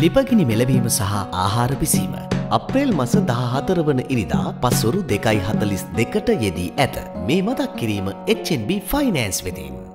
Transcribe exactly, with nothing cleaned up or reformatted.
ලිපගිනි මෙලවීම සහ ආහාර පිසීම අප්‍රේල් මස දහහතර වන ඉරිදා පස්වරු දෙකයි හතළිස් දෙකට යෙදී ඇත. මේ මතක් කිරීම එච් එන් බී ෆයිනෑන්ස් වෙතින්.